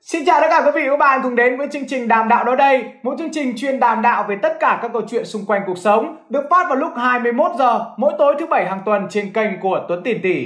Xin chào tất cả quý vị và các bạn cùng đến với chương trình Đàm Đạo đó đây, một chương trình chuyên đàm đạo về tất cả các câu chuyện xung quanh cuộc sống, được phát vào lúc 21 giờ mỗi tối thứ Bảy hàng tuần trên kênh của Tuấn Tiền Tỷ.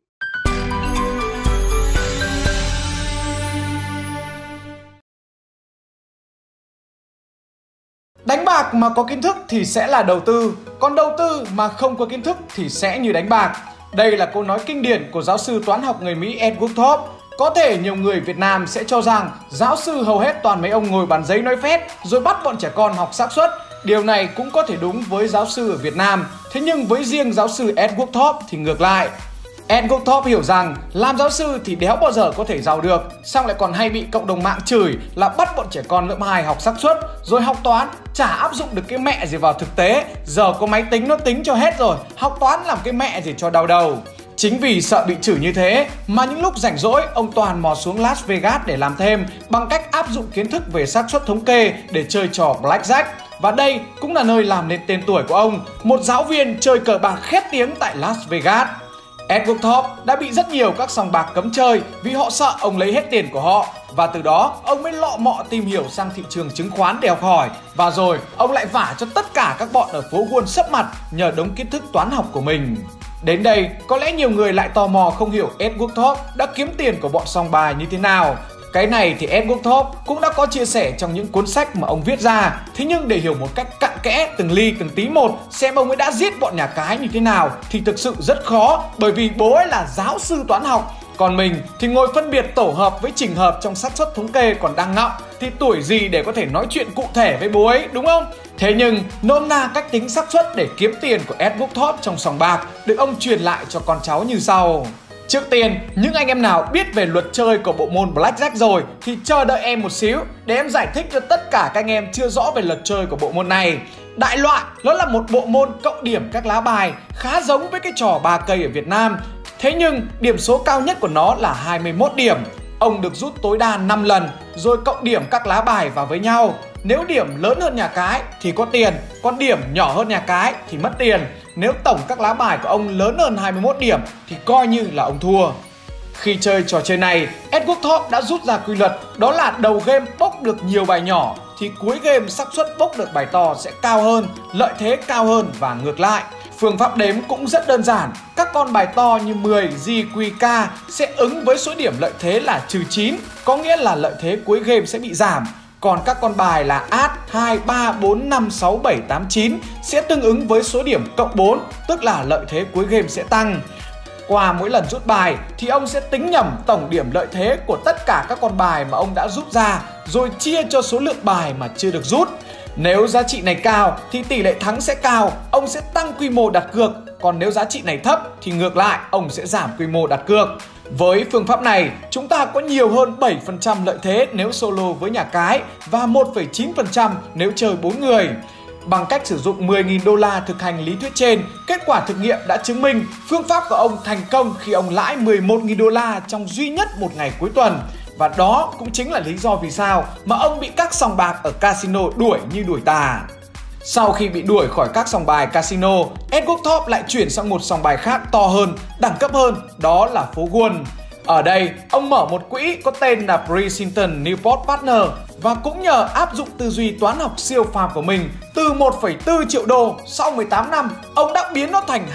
Đánh bạc mà có kiến thức thì sẽ là đầu tư, còn đầu tư mà không có kiến thức thì sẽ như đánh bạc. Đây là câu nói kinh điển của giáo sư toán học người Mỹ Edward Thorp. Có thể nhiều người Việt Nam sẽ cho rằng giáo sư hầu hết toàn mấy ông ngồi bàn giấy nói phét rồi bắt bọn trẻ con học xác suất. Điều này cũng có thể đúng với giáo sư ở Việt Nam. Thế nhưng với riêng giáo sư Edward Thorp thì ngược lại. Edward Thorp hiểu rằng làm giáo sư thì đéo bao giờ có thể giàu được, xong lại còn hay bị cộng đồng mạng chửi là bắt bọn trẻ con lớp 2 học xác suất, rồi học toán chả áp dụng được cái mẹ gì vào thực tế, giờ có máy tính nó tính cho hết rồi, học toán làm cái mẹ gì cho đau đầu. Chính vì sợ bị chửi như thế mà những lúc rảnh rỗi ông toàn mò xuống Las Vegas để làm thêm bằng cách áp dụng kiến thức về xác suất thống kê để chơi trò blackjack. Và đây cũng là nơi làm nên tên tuổi của ông, một giáo viên chơi cờ bạc khét tiếng tại Las Vegas. Edward Thorp đã bị rất nhiều các sòng bạc cấm chơi vì họ sợ ông lấy hết tiền của họ. Và từ đó ông mới lọ mọ tìm hiểu sang thị trường chứng khoán để học hỏi. Và rồi ông lại vả cho tất cả các bọn ở phố Wall sấp mặt nhờ đống kiến thức toán học của mình. Đến đây có lẽ nhiều người lại tò mò không hiểu Edward Thorp đã kiếm tiền của bọn sòng bài như thế nào. Cái này thì Edward Thorp cũng đã có chia sẻ trong những cuốn sách mà ông viết ra. Thế nhưng để hiểu một cách cặn kẽ từng ly từng tí một xem ông ấy đã giết bọn nhà cái như thế nào thì thực sự rất khó, bởi vì bố ấy là giáo sư toán học. Còn mình thì ngồi phân biệt tổ hợp với trình hợp trong xác suất thống kê còn đang ngọng, thì tuổi gì để có thể nói chuyện cụ thể với bố ấy, đúng không? Thế nhưng nôm na cách tính xác suất để kiếm tiền của Edward Thorp trong sòng bạc được ông truyền lại cho con cháu như sau. Trước tiên, những anh em nào biết về luật chơi của bộ môn blackjack rồi thì chờ đợi em một xíu để em giải thích cho tất cả các anh em chưa rõ về luật chơi của bộ môn này. Đại loại, nó là một bộ môn cộng điểm các lá bài, khá giống với cái trò ba cây ở Việt Nam. Thế nhưng điểm số cao nhất của nó là 21 điểm. Ông được rút tối đa 5 lần rồi cộng điểm các lá bài vào với nhau. Nếu điểm lớn hơn nhà cái thì có tiền, còn điểm nhỏ hơn nhà cái thì mất tiền. Nếu tổng các lá bài của ông lớn hơn 21 điểm thì coi như là ông thua. Khi chơi trò chơi này, Edward Thorp đã rút ra quy luật, đó là đầu game bốc được nhiều bài nhỏ thì cuối game xác suất bốc được bài to sẽ cao hơn, lợi thế cao hơn và ngược lại. Phương pháp đếm cũng rất đơn giản, các con bài to như 10, J, Q, K sẽ ứng với số điểm lợi thế là -9, có nghĩa là lợi thế cuối game sẽ bị giảm. Còn các con bài là As, 2, 3, 4, 5, 6, 7, 8, 9 sẽ tương ứng với số điểm +4, tức là lợi thế cuối game sẽ tăng. Qua mỗi lần rút bài thì ông sẽ tính nhẩm tổng điểm lợi thế của tất cả các con bài mà ông đã rút ra rồi chia cho số lượng bài mà chưa được rút. Nếu giá trị này cao thì tỷ lệ thắng sẽ cao, ông sẽ tăng quy mô đặt cược. Còn nếu giá trị này thấp thì ngược lại, ông sẽ giảm quy mô đặt cược. Với phương pháp này, chúng ta có nhiều hơn 7% lợi thế nếu solo với nhà cái và 1,9% nếu chơi 4 người. Bằng cách sử dụng 10.000 đô la thực hành lý thuyết trên, kết quả thực nghiệm đã chứng minh phương pháp của ông thành công khi ông lãi 11.000 đô la trong duy nhất một ngày cuối tuần. Và đó cũng chính là lý do vì sao mà ông bị các sòng bạc ở casino đuổi như đuổi tà. Sau khi bị đuổi khỏi các sòng bài casino, Edward Thorp lại chuyển sang một sòng bài khác to hơn, đẳng cấp hơn, đó là phố Wall. Ở đây, ông mở một quỹ có tên là Princeton Newport Partner và cũng nhờ áp dụng tư duy toán học siêu phàm của mình, từ 1,4 triệu đô sau 18 năm, ông đã biến nó thành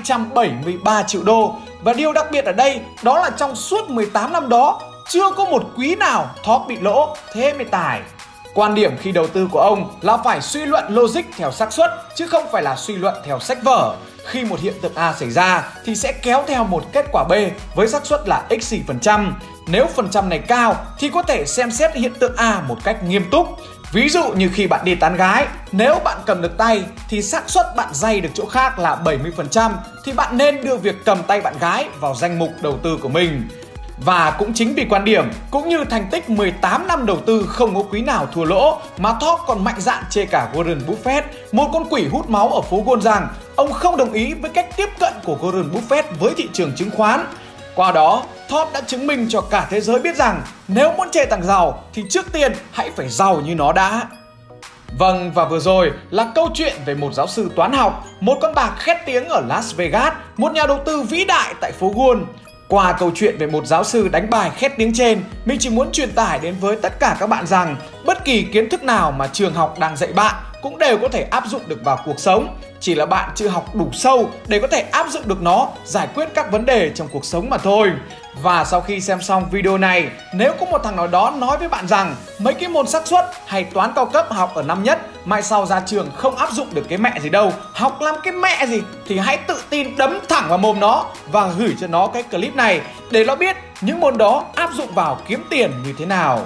273 triệu đô. Và điều đặc biệt ở đây đó là trong suốt 18 năm đó, chưa có một quý nào Thorp bị lỗ, thế mới tài. Quan điểm khi đầu tư của ông là phải suy luận logic theo xác suất chứ không phải là suy luận theo sách vở. Khi một hiện tượng A xảy ra thì sẽ kéo theo một kết quả B với xác suất là x%. Nếu phần trăm này cao thì có thể xem xét hiện tượng A một cách nghiêm túc. Ví dụ như khi bạn đi tán gái, nếu bạn cầm được tay thì xác suất bạn day được chỗ khác là 70% thì bạn nên đưa việc cầm tay bạn gái vào danh mục đầu tư của mình. Và cũng chính vì quan điểm cũng như thành tích 18 năm đầu tư không có quý nào thua lỗ mà Thorp còn mạnh dạn chê cả Warren Buffett, một con quỷ hút máu ở phố Wall, rằng ông không đồng ý với cách tiếp cận của Warren Buffett với thị trường chứng khoán. Qua đó, Thorp đã chứng minh cho cả thế giới biết rằng nếu muốn chê thằng giàu thì trước tiên hãy phải giàu như nó đã. Vâng, và vừa rồi là câu chuyện về một giáo sư toán học, một con bạc khét tiếng ở Las Vegas, một nhà đầu tư vĩ đại tại phố Wall. Qua câu chuyện về một giáo sư đánh bài khét tiếng trên, mình chỉ muốn truyền tải đến với tất cả các bạn rằng bất kỳ kiến thức nào mà trường học đang dạy bạn cũng đều có thể áp dụng được vào cuộc sống. Chỉ là bạn chưa học đủ sâu để có thể áp dụng được nó, giải quyết các vấn đề trong cuộc sống mà thôi. Và sau khi xem xong video này, nếu có một thằng nào đó nói với bạn rằng mấy cái môn xác suất hay toán cao cấp học ở năm nhất mai sau ra trường không áp dụng được cái mẹ gì đâu, học làm cái mẹ gì, thì hãy tự tin đấm thẳng vào mồm nó và gửi cho nó cái clip này để nó biết những môn đó áp dụng vào kiếm tiền như thế nào.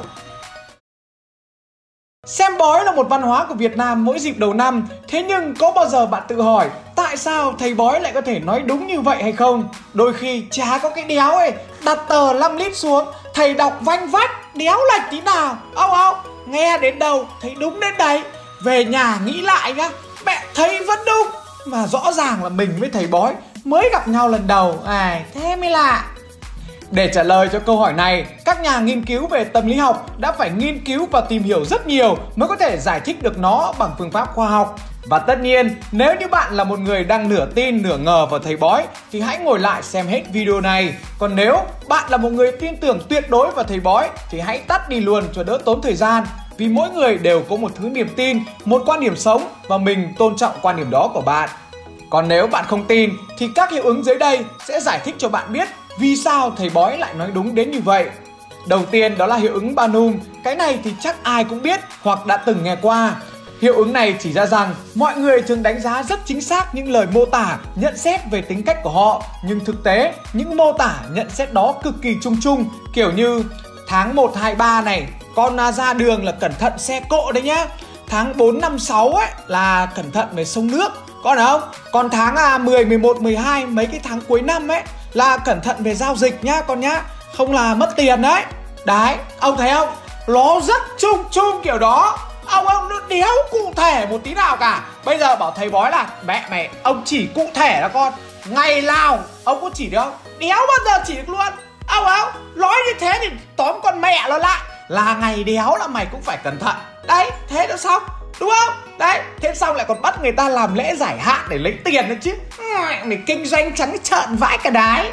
Xem bói là một văn hóa của Việt Nam mỗi dịp đầu năm. Thế nhưng có bao giờ bạn tự hỏi tại sao thầy bói lại có thể nói đúng như vậy hay không? Đôi khi chả có cái đéo ấy, đặt tờ 5 lít xuống, thầy đọc vanh vách, đéo lệch tí nào. Ông nghe đến đâu thấy đúng đến đấy. Về nhà nghĩ lại nhá, mẹ thấy vẫn đúng. Mà rõ ràng là mình với thầy bói mới gặp nhau lần đầu, thế mới lạ. Để trả lời cho câu hỏi này, các nhà nghiên cứu về tâm lý học đã phải nghiên cứu và tìm hiểu rất nhiều mới có thể giải thích được nó bằng phương pháp khoa học. Và tất nhiên, nếu như bạn là một người đang nửa tin nửa ngờ vào thầy bói thì hãy ngồi lại xem hết video này. Còn nếu bạn là một người tin tưởng tuyệt đối vào thầy bói thì hãy tắt đi luôn cho đỡ tốn thời gian. Vì mỗi người đều có một thứ niềm tin, một quan điểm sống và mình tôn trọng quan điểm đó của bạn. Còn nếu bạn không tin thì các hiệu ứng dưới đây sẽ giải thích cho bạn biết vì sao thầy bói lại nói đúng đến như vậy. Đầu tiên đó là hiệu ứng Barnum. Cái này thì chắc ai cũng biết hoặc đã từng nghe qua. Hiệu ứng này chỉ ra rằng mọi người thường đánh giá rất chính xác những lời mô tả, nhận xét về tính cách của họ. Nhưng thực tế, những mô tả, nhận xét đó cực kỳ chung chung. Kiểu như tháng 1, 2, 3 này, con ra đường là cẩn thận xe cộ đấy nhá. Tháng 4, 5, 6 ấy là cẩn thận về sông nước. Con không? Còn tháng 10, 11, 12, mấy cái tháng cuối năm ấy là cẩn thận về giao dịch nhá con nhá. Không là mất tiền đấy. Đấy, ông thấy không? Nó rất chung chung kiểu đó. Ông nó đéo cụ thể một tí nào cả. Bây giờ bảo thầy bói là mẹ mày, ông chỉ cụ thể đó con. Ngày nào ông có chỉ được không? Đéo bao giờ chỉ được luôn. Ông nói như thế thì tóm con mẹ nó lại. Là ngày đéo là mày cũng phải cẩn thận. Đấy, thế nó xong, đúng không? Đấy, thế xong lại còn bắt người ta làm lễ giải hạn để lấy tiền nữa chứ. Mày kinh doanh trắng trợn vãi cả đái.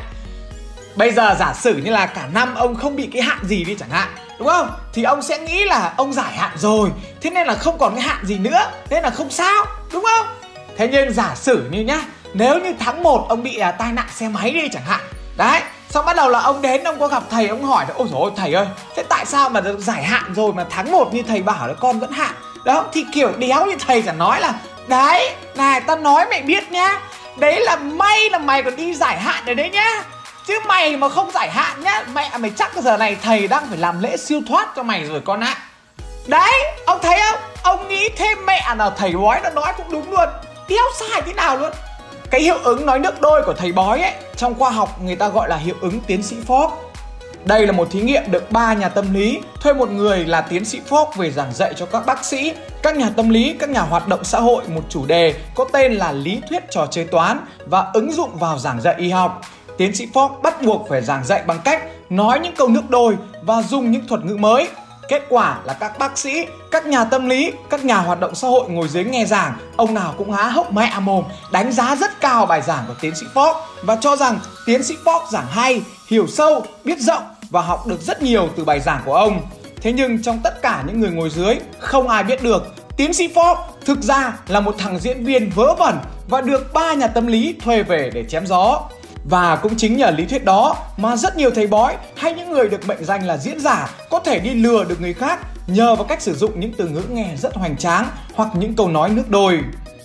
Bây giờ giả sử như là cả năm ông không bị cái hạn gì đi chẳng hạn, đúng không? Thì ông sẽ nghĩ là ông giải hạn rồi, thế nên là không còn cái hạn gì nữa, nên là không sao, đúng không? Thế nhưng giả sử như nhá, nếu như tháng 1 ông bị tai nạn xe máy đi chẳng hạn. Đấy, xong bắt đầu là ông đến, ông có gặp thầy, ông hỏi là ôi dồi ôi thầy ơi, thế tại sao mà được giải hạn rồi mà tháng 1 như thầy bảo là con vẫn hạn? Đó, thì kiểu đéo như thầy chẳng nói là đấy, này tao nói mày biết nhá, đấy là may là mày còn đi giải hạn ở đấy nhá. Chứ mày mà không giải hạn nhá, mẹ mày chắc giờ này thầy đang phải làm lễ siêu thoát cho mày rồi con ạ. Đấy, ông thấy không? Ông nghĩ thêm mẹ nào thầy bói nó nói cũng đúng luôn. Đéo sai thế nào luôn. Cái hiệu ứng nói nước đôi của thầy bói ấy, trong khoa học người ta gọi là hiệu ứng tiến sĩ Fogg. Đây là một thí nghiệm được 3 nhà tâm lý thuê một người là tiến sĩ Fogg về giảng dạy cho các bác sĩ, các nhà tâm lý, các nhà hoạt động xã hội một chủ đề có tên là lý thuyết trò chơi toán và ứng dụng vào giảng dạy y học. Tiến sĩ Fogg bắt buộc phải giảng dạy bằng cách nói những câu nước đôi và dùng những thuật ngữ mới. Kết quả là các bác sĩ, các nhà tâm lý, các nhà hoạt động xã hội ngồi dưới nghe giảng, ông nào cũng há hốc mẹ mồm, đánh giá rất cao bài giảng của tiến sĩ Fogg và cho rằng tiến sĩ Fogg giảng hay, hiểu sâu, biết rộng và học được rất nhiều từ bài giảng của ông. Thế nhưng trong tất cả những người ngồi dưới, không ai biết được tiến sĩ Fogg thực ra là một thằng diễn viên vớ vẩn và được 3 nhà tâm lý thuê về để chém gió. Và cũng chính nhờ lý thuyết đó mà rất nhiều thầy bói hay những người được mệnh danh là diễn giả có thể đi lừa được người khác nhờ vào cách sử dụng những từ ngữ nghe rất hoành tráng hoặc những câu nói nước đôi.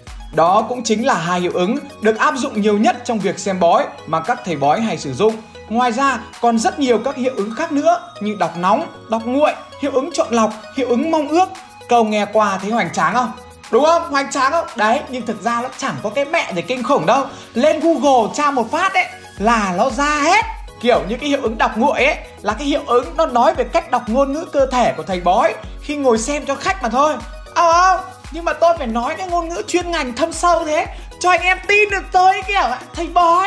Đó cũng chính là 2 hiệu ứng được áp dụng nhiều nhất trong việc xem bói mà các thầy bói hay sử dụng. Ngoài ra còn rất nhiều các hiệu ứng khác nữa như đọc nóng, đọc nguội, hiệu ứng chọn lọc, hiệu ứng mong ước. Câu nghe qua thấy hoành tráng không? Đúng không? Hoành tráng không? Đấy, nhưng thực ra nó chẳng có cái mẹ gì kinh khủng đâu. Lên Google tra một phát ấy là nó ra hết. Kiểu như cái hiệu ứng đọc nguội ấy là cái hiệu ứng nó nói về cách đọc ngôn ngữ cơ thể của thầy bói khi ngồi xem cho khách mà thôi. Nhưng mà tôi phải nói cái ngôn ngữ chuyên ngành thâm sâu thế cho anh em tin được tôi kiểu thầy bói.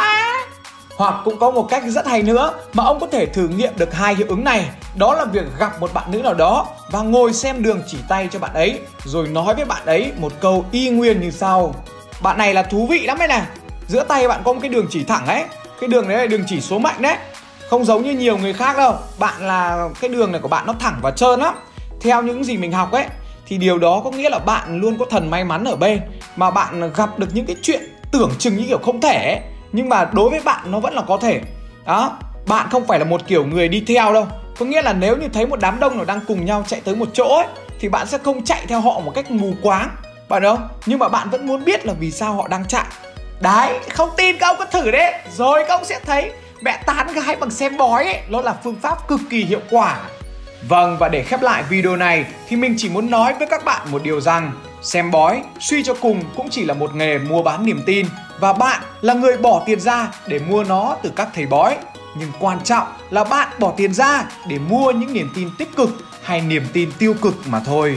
Hoặc cũng có một cách rất hay nữa mà ông có thể thử nghiệm được 2 hiệu ứng này. Đó là việc gặp một bạn nữ nào đó và ngồi xem đường chỉ tay cho bạn ấy, rồi nói với bạn ấy một câu y nguyên như sau. Bạn này là thú vị lắm ấy này. Giữa tay bạn có một cái đường chỉ thẳng ấy. Cái đường đấy là đường chỉ số mạnh đấy. Không giống như nhiều người khác đâu. Bạn là cái đường này của bạn nó thẳng và trơn lắm. Theo những gì mình học ấy, thì điều đó có nghĩa là bạn luôn có thần may mắn ở bên, mà bạn gặp được những cái chuyện tưởng chừng như kiểu không thể ấy, nhưng mà đối với bạn nó vẫn là có thể. Đó, bạn không phải là một kiểu người đi theo đâu. Có nghĩa là nếu như thấy một đám đông nào đang cùng nhau chạy tới một chỗ ấy, thì bạn sẽ không chạy theo họ một cách mù quáng, bạn đâu. Nhưng mà bạn vẫn muốn biết là vì sao họ đang chạy. Đấy, không tin các ông cứ thử đấy, rồi các ông sẽ thấy mẹ tán gái bằng xem bói ấy, nó là phương pháp cực kỳ hiệu quả. Vâng, và để khép lại video này thì mình chỉ muốn nói với các bạn một điều rằng xem bói suy cho cùng cũng chỉ là một nghề mua bán niềm tin, và bạn là người bỏ tiền ra để mua nó từ các thầy bói. Nhưng quan trọng là bạn bỏ tiền ra để mua những niềm tin tích cực hay niềm tin tiêu cực mà thôi.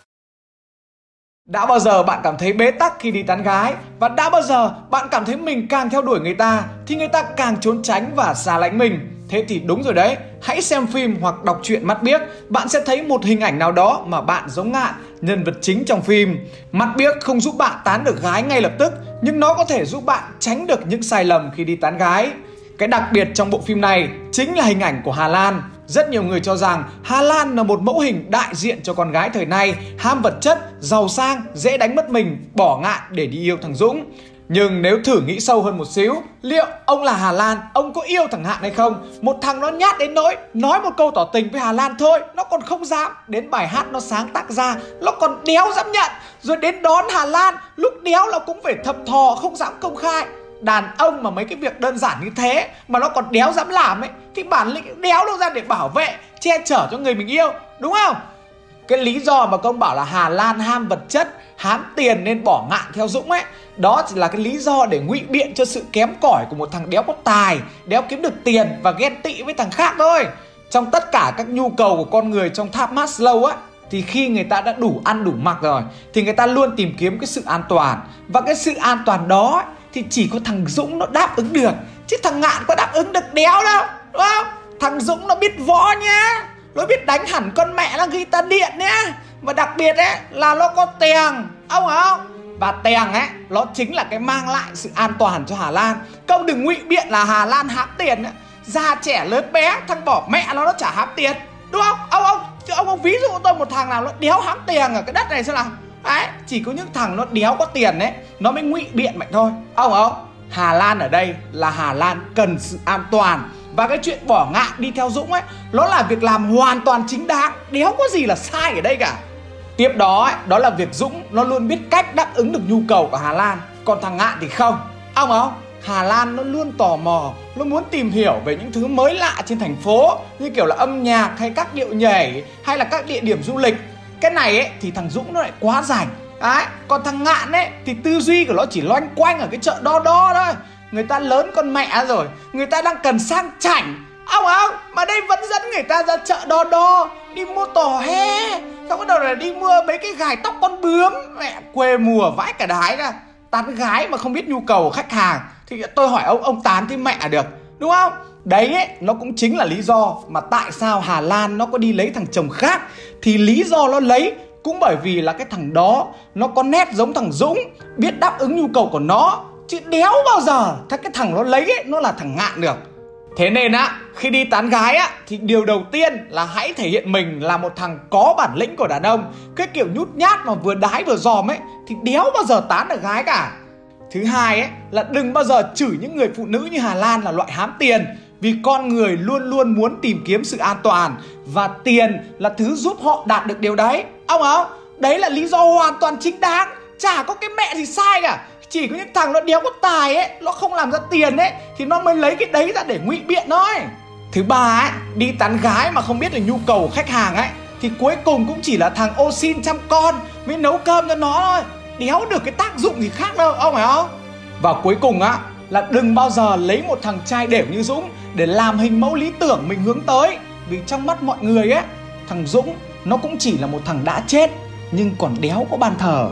Đã bao giờ bạn cảm thấy bế tắc khi đi tán gái? Và đã bao giờ bạn cảm thấy mình càng theo đuổi người ta thì người ta càng trốn tránh và xa lánh mình? Thế thì đúng rồi đấy, hãy xem phim hoặc đọc truyện Mắt Biếc, bạn sẽ thấy một hình ảnh nào đó mà bạn giống Ngạn, nhân vật chính trong phim. Mắt Biếc không giúp bạn tán được gái ngay lập tức, nhưng nó có thể giúp bạn tránh được những sai lầm khi đi tán gái. Cái đặc biệt trong bộ phim này chính là hình ảnh của Hà Lan. Rất nhiều người cho rằng Hà Lan là một mẫu hình đại diện cho con gái thời nay, ham vật chất, giàu sang, dễ đánh mất mình, bỏ Ngạn để đi yêu thằng Dũng. Nhưng nếu thử nghĩ sâu hơn một xíu, liệu ông là Hà Lan, ông có yêu thằng Ngạn hay không? Một thằng nó nhát đến nỗi nói một câu tỏ tình với Hà Lan thôi nó còn không dám, đến bài hát nó sáng tác ra nó còn đéo dám nhận, rồi đến đón Hà Lan lúc đéo là cũng phải thập thò không dám công khai. Đàn ông mà mấy cái việc đơn giản như thế mà nó còn đéo dám làm ấy, thì bản lĩnh đéo đâu ra để bảo vệ, che chở cho người mình yêu, đúng không? Cái lý do mà công bảo là Hà Lan ham vật chất, hám tiền nên bỏ Ngạn theo Dũng ấy, đó chỉ là cái lý do để ngụy biện cho sự kém cỏi của một thằng đéo có tài, đéo kiếm được tiền và ghen tị với thằng khác thôi. Trong tất cả các nhu cầu của con người trong tháp Maslow á, thì khi người ta đã đủ ăn đủ mặc rồi thì người ta luôn tìm kiếm cái sự an toàn. Và cái sự an toàn đó ấy, thì chỉ có thằng Dũng nó đáp ứng được, chứ thằng Ngạn có đáp ứng được đéo đâu, đúng không? Thằng Dũng nó biết võ nhá, nó biết đánh hẳn con mẹ là guitar điện nhá. Và đặc biệt ấy là nó có tiền, ông hiểu không? Và tiền ấy, nó chính là cái mang lại sự an toàn cho Hà Lan. Công đừng ngụy biện là Hà Lan hám tiền ấy. Già trẻ lớn bé, thằng bỏ mẹ nó chả hám tiền, đúng không? Ông ví dụ tôi một thằng nào nó đéo hám tiền ở cái đất này xem nào. Đấy, chỉ có những thằng nó đéo có tiền ấy, nó mới ngụy biện mạnh thôi, ông hiểu không? Hà Lan ở đây là Hà Lan cần sự an toàn. Và cái chuyện bỏ Ngạn đi theo Dũng ấy, nó là việc làm hoàn toàn chính đáng, đéo có gì là sai ở đây cả. Tiếp đó ấy, đó là việc Dũng nó luôn biết cách đáp ứng được nhu cầu của Hà Lan, còn thằng Ngạn thì không. Ông không? Hà Lan nó luôn tò mò, nó muốn tìm hiểu về những thứ mới lạ trên thành phố, như kiểu là âm nhạc hay các điệu nhảy hay là các địa điểm du lịch. Cái này ấy thì thằng Dũng nó lại quá rảnh. Đấy, còn thằng Ngạn ấy thì tư duy của nó chỉ loanh quanh ở cái chợ đo đo thôi. Người ta lớn con mẹ rồi, người ta đang cần sang chảnh, ông không? Mà đây vẫn dẫn người ta ra chợ đo đo, đi mua tò he, xong bắt đầu là đi mua mấy cái gài tóc con bướm. Mẹ quê mùa vãi cả đái ra. Tán gái mà không biết nhu cầu của khách hàng thì tôi hỏi ông tán thì mẹ được, đúng không? Đấy ấy, nó cũng chính là lý do mà tại sao Hà Lan nó có đi lấy thằng chồng khác. Thì lý do nó lấy cũng bởi vì là cái thằng đó nó có nét giống thằng Dũng, biết đáp ứng nhu cầu của nó, chứ đéo bao giờ cái thằng nó lấy ấy, nó là thằng Ngạn được. Thế nên á, khi đi tán gái á, thì điều đầu tiên là hãy thể hiện mình là một thằng có bản lĩnh của đàn ông. Cái kiểu nhút nhát mà vừa đái vừa dòm ấy thì đéo bao giờ tán được gái cả. Thứ hai ấy là đừng bao giờ chửi những người phụ nữ như Hà Lan là loại hám tiền. Vì con người luôn luôn muốn tìm kiếm sự an toàn, và tiền là thứ giúp họ đạt được điều đấy, ông không? Đấy là lý do hoàn toàn chính đáng, chả có cái mẹ gì sai cả. Chỉ có những thằng nó đéo có tài ấy, nó không làm ra tiền ấy, thì nó mới lấy cái đấy ra để ngụy biện thôi. Thứ ba ấy, đi tán gái mà không biết được nhu cầu của khách hàng ấy, thì cuối cùng cũng chỉ là thằng ô xin chăm con mới nấu cơm cho nó thôi, đéo được cái tác dụng gì khác đâu, ông phải không? Và cuối cùng á, là đừng bao giờ lấy một thằng trai đểu như Dũng để làm hình mẫu lý tưởng mình hướng tới. Vì trong mắt mọi người ấy, thằng Dũng nó cũng chỉ là một thằng đã chết nhưng còn đéo có bàn thờ.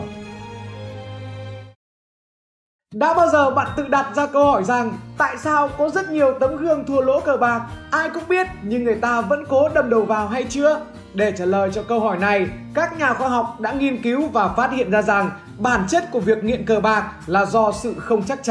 Đã bao giờ bạn tự đặt ra câu hỏi rằng tại sao có rất nhiều tấm gương thua lỗ cờ bạc ai cũng biết nhưng người ta vẫn cố đâm đầu vào hay chưa? Để trả lời cho câu hỏi này, các nhà khoa học đã nghiên cứu và phát hiện ra rằng bản chất của việc nghiện cờ bạc là do sự không chắc chắn.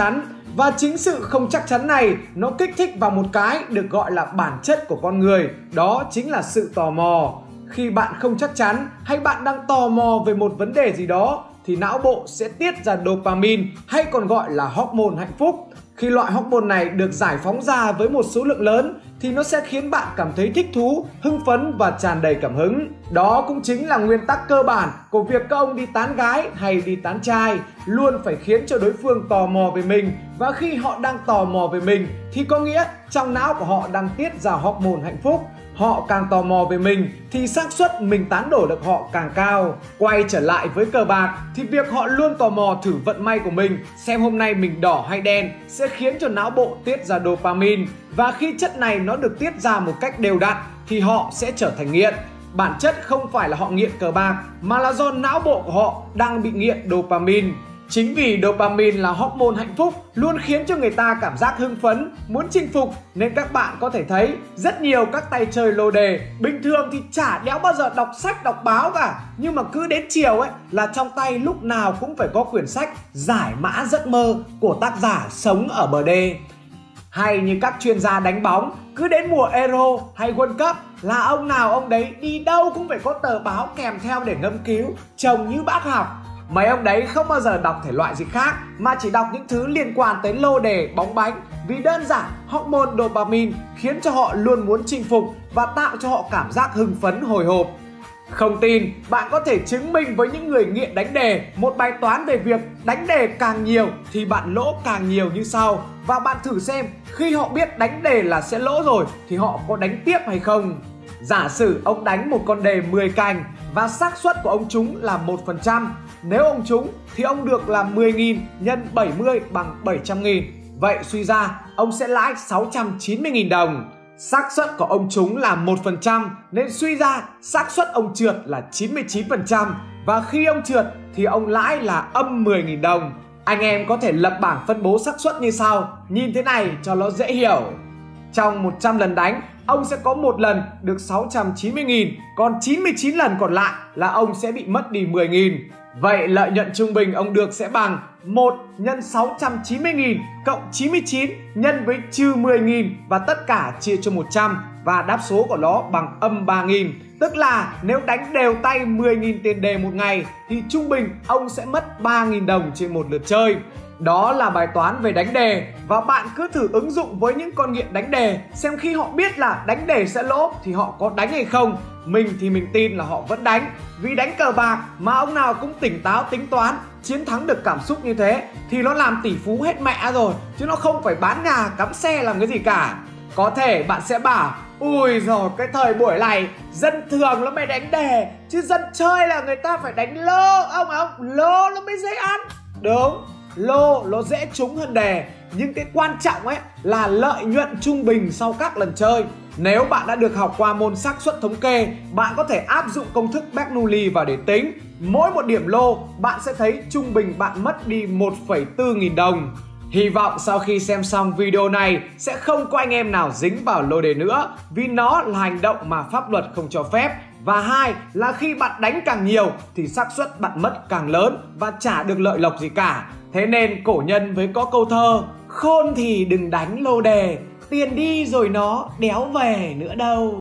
Và chính sự không chắc chắn này nó kích thích vào một cái được gọi là bản chất của con người, đó chính là sự tò mò. Khi bạn không chắc chắn hay bạn đang tò mò về một vấn đề gì đó thì não bộ sẽ tiết ra dopamine hay còn gọi là hormone hạnh phúc. Khi loại hormone này được giải phóng ra với một số lượng lớn thì nó sẽ khiến bạn cảm thấy thích thú, hưng phấn và tràn đầy cảm hứng. Đó cũng chính là nguyên tắc cơ bản của việc các ông đi tán gái hay đi tán trai, luôn phải khiến cho đối phương tò mò về mình. Và khi họ đang tò mò về mình thì có nghĩa trong não của họ đang tiết ra hormone hạnh phúc. Họ càng tò mò về mình thì xác suất mình tán đổ được họ càng cao. Quay trở lại với cờ bạc thì việc họ luôn tò mò thử vận may của mình, xem hôm nay mình đỏ hay đen, sẽ khiến cho não bộ tiết ra dopamine. Và khi chất này nó được tiết ra một cách đều đặn thì họ sẽ trở thành nghiện. Bản chất không phải là họ nghiện cờ bạc mà là do não bộ của họ đang bị nghiện dopamine. Chính vì dopamine là hormone hạnh phúc luôn khiến cho người ta cảm giác hưng phấn, muốn chinh phục, nên các bạn có thể thấy rất nhiều các tay chơi lô đề bình thường thì chả đéo bao giờ đọc sách đọc báo cả, nhưng mà cứ đến chiều ấy là trong tay lúc nào cũng phải có quyển sách Giải mã giấc mơ của tác giả sống ở bờ đê. Hay như các chuyên gia đánh bóng, cứ đến mùa Euro hay World Cup là ông nào ông đấy đi đâu cũng phải có tờ báo kèm theo để ngâm cứu, trông như bác học. Mấy ông đấy không bao giờ đọc thể loại gì khác mà chỉ đọc những thứ liên quan tới lô đề, bóng bánh, vì đơn giản hormone dopamine khiến cho họ luôn muốn chinh phục và tạo cho họ cảm giác hưng phấn hồi hộp. Không tin, bạn có thể chứng minh với những người nghiện đánh đề một bài toán về việc đánh đề càng nhiều thì bạn lỗ càng nhiều như sau. Và bạn thử xem khi họ biết đánh đề là sẽ lỗ rồi thì họ có đánh tiếp hay không. Giả sử ông đánh một con đề 10 cành và xác suất của ông trúng là 1%. Nếu ông trúng thì ông được là 10.000 nhân 70 bằng 700.000. Vậy suy ra ông sẽ lãi 690.000 đồng. Xác suất của ông trúng là 1% nên suy ra xác suất ông trượt là 99%. Và khi ông trượt thì ông lãi là âm 10.000 đồng. Anh em có thể lập bảng phân bố xác suất như sau. Nhìn thế này cho nó dễ hiểu. Trong 100 lần đánh, ông sẽ có 1 lần được 690.000, còn 99 lần còn lại là ông sẽ bị mất đi 10.000. Vậy lợi nhuận trung bình ông được sẽ bằng 1 nhân 690.000 cộng 99 nhân với trừ 10.000 và tất cả chia cho 100 và đáp số của nó bằng âm 3.000. Tức là nếu đánh đều tay 10.000 tiền đề một ngày thì trung bình ông sẽ mất 3.000 đồng trên một lượt chơi. Đó là bài toán về đánh đề và bạn cứ thử ứng dụng với những con nghiện đánh đề xem khi họ biết là đánh đề sẽ lỗ thì họ có đánh hay không. Mình thì mình tin là họ vẫn đánh, vì đánh cờ bạc mà ông nào cũng tỉnh táo tính toán, chiến thắng được cảm xúc như thế thì nó làm tỷ phú hết mẹ rồi, chứ nó không phải bán nhà cắm xe làm cái gì cả. Có thể bạn sẽ bảo ui rồi cái thời buổi này dân thường nó mới đánh đề, chứ dân chơi là người ta phải đánh lô. Ông lô nó mới dễ ăn. Đúng, lô nó dễ trúng hơn đề, nhưng cái quan trọng ấy là lợi nhuận trung bình sau các lần chơi. Nếu bạn đã được học qua môn xác suất thống kê, bạn có thể áp dụng công thức Bernoulli vào để tính. Mỗi một điểm lô bạn sẽ thấy trung bình bạn mất đi 1,4 nghìn đồng. Hy vọng sau khi xem xong video này sẽ không có anh em nào dính vào lô đề nữa, vì nó là hành động mà pháp luật không cho phép. Và hai là khi bạn đánh càng nhiều thì xác suất bạn mất càng lớn và chả được lợi lộc gì cả. Thế nên cổ nhân mới có câu thơ: khôn thì đừng đánh lô đề, tiền đi rồi nó đéo về nữa đâu.